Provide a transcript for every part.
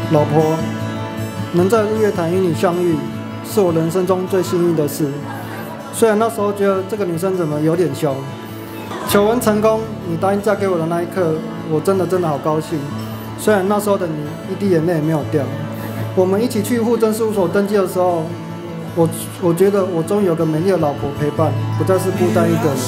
老婆，能在日月潭与你相遇，是我人生中最幸运的事。虽然那时候觉得这个女生怎么有点凶。求婚成功，你答应嫁给我的那一刻，我真的好高兴。虽然那时候的你一滴眼泪也没有掉。我们一起去户政事务所登记的时候，我觉得我终于有个美丽的老婆陪伴，不再是孤单一个人。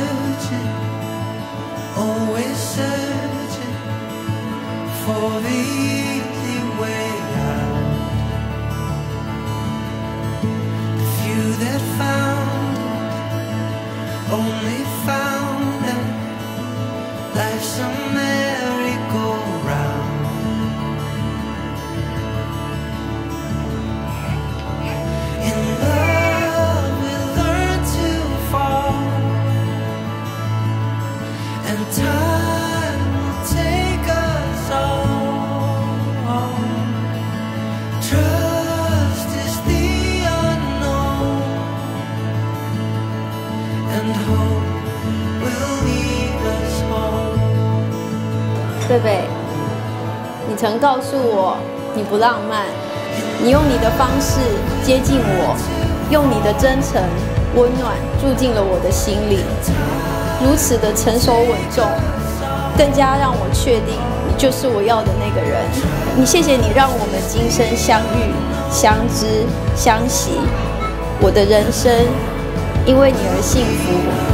贝贝，你曾告诉我你不浪漫，你用你的方式接近我，用你的真诚温暖住进了我的心里，如此的成熟稳重，更加让我确定你就是我要的那个人。你谢谢你让我们今生相遇、相知、相惜，我的人生因为你而幸福。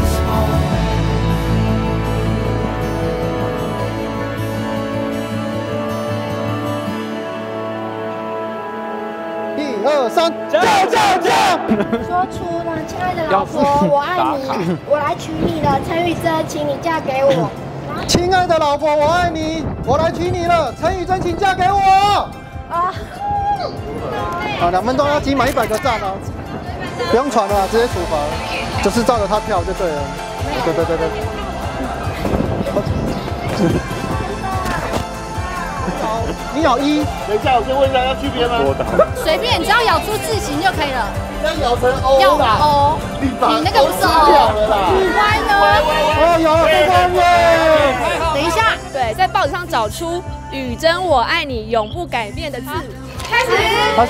1、2、3， 说出呢，亲爱的老婆，我爱你，我来娶你了，陈雨珍，请你嫁给我。 亲爱的老婆，我爱你，我来娶你了，陈雨珍，请嫁给我。啊，2分钟要集满100个赞哦，不用传了，直接处罚，就是照着他跳就对了。对。你好一， 等一下，我先问一下要区别吗？ 随便，只要咬出字形就可以了。 要咬成 O 要啦。 O， 你那个不是 O， 歪呢？ 哦，有了，耶！ 等一下，对，在报纸上找出“雨珍我爱你，永不改变”的字。开始。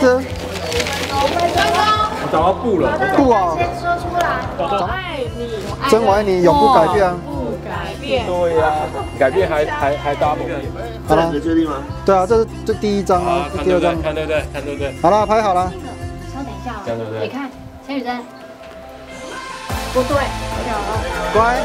我找到布了。 布啊！ 先说出来。 我爱你， 真我爱你，永不改变。 改变。 对呀，改变还 double。好了，你确定吗？ 对啊，这是第1张啊，第2张。 看对不对？ 好了，拍好了。 稍等一下对不对？ 你看，陈雨珍，不对， 乖。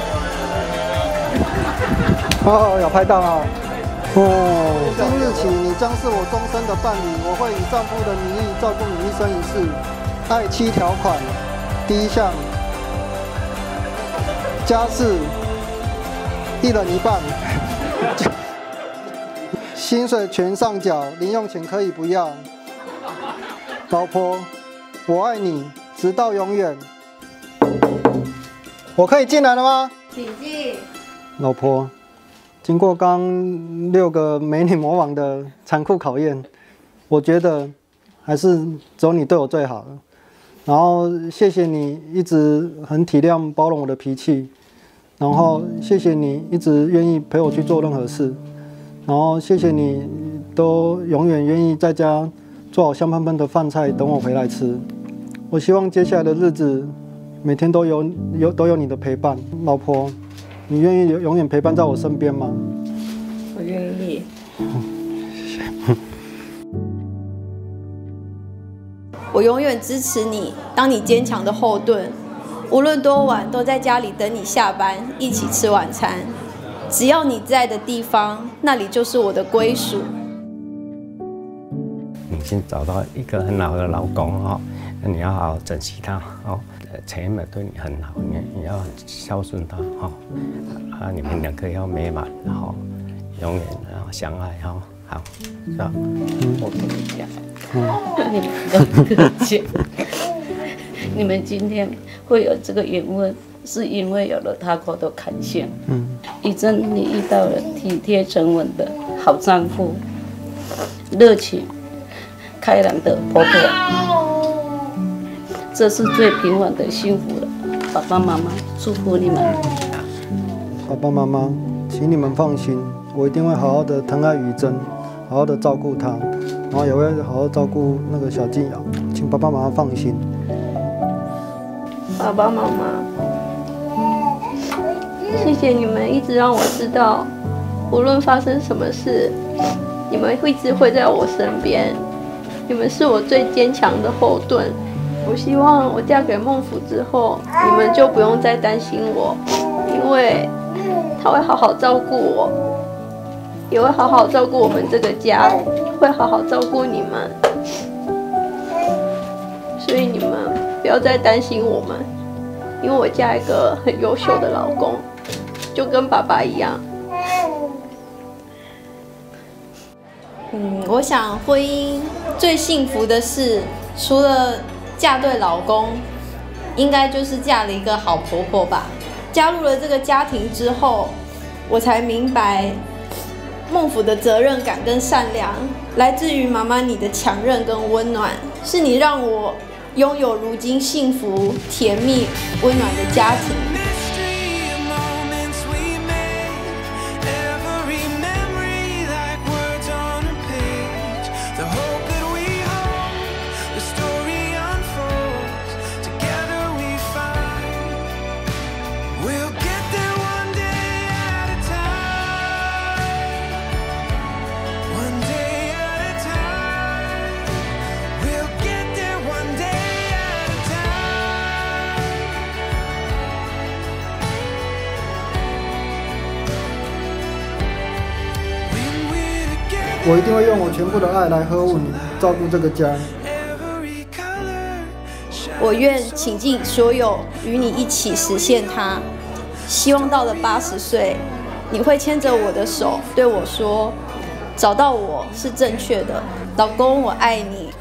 哦，有拍到啊。哦，今日起你将是我终身的伴侣，我会以丈夫的名义照顾你一生一世。爱妻条款，第1项，家事1人1半。薪水全上缴，零用钱可以不要。老婆，我爱你，直到永远。我可以进来了吗？ 请进。 老婆，经过刚6个美女魔王的残酷考验，我觉得还是只有你对我最好了。然后谢谢你一直很体谅包容我的脾气，然后谢谢你一直愿意陪我去做任何事。然后谢谢你，都永远愿意在家做好香喷喷的饭菜等我回来吃。我希望接下来的日子，每天都有你的陪伴。老婆，你愿意永远陪伴在我身边吗？ 我愿意。我永远支持你，当你坚强的后盾。无论多晚，都在家里等你下班，一起吃晚餐。只要你在的地方，那里就是我的归属。 你已经找到一个很好的老公哦，那你要好好珍惜他哦。陈美对你很好，你要孝顺他哦。你们2个要美满，然后永远相爱哦。好，是吧？ 我跟你讲，你们2个讲，你们今天会有这个缘分。是因为有了他过的看相。雨珍，你遇到了体贴沉稳的好丈夫，热情开朗的婆婆，这是最平稳的幸福了。爸爸妈妈祝福你们。 爸爸妈妈，请你们放心，我一定会好好的疼爱雨珍，好好的照顾她。 然后也会好好照顾那个小静瑶，请爸爸妈妈放心。 爸爸妈妈，谢谢你们一直让我知道，无论发生什么事，你们一直会在我身边，你们是我最坚强的后盾。我希望我嫁给孟府之后，你们就不用再担心我，因为他会好好照顾我，也会好好照顾我们这个家，会好好照顾你们。所以你们不要再担心我们，因为我嫁一个很优秀的老公，就跟爸爸一样。我想婚姻最幸福的事，除了嫁对老公，应该就是嫁了一个好婆婆吧。加入了这个家庭之后，我才明白孟府的责任感跟善良，来自于妈妈你的强韧跟温暖，是你让我拥有如今幸福、甜蜜、温暖的家庭。 我一定会用我全部的爱来呵护你，照顾这个家。 我愿倾尽所有与你一起实现它。希望到了80岁，你会牵着我的手对我说：“找到我是正确的，老公，我爱你。”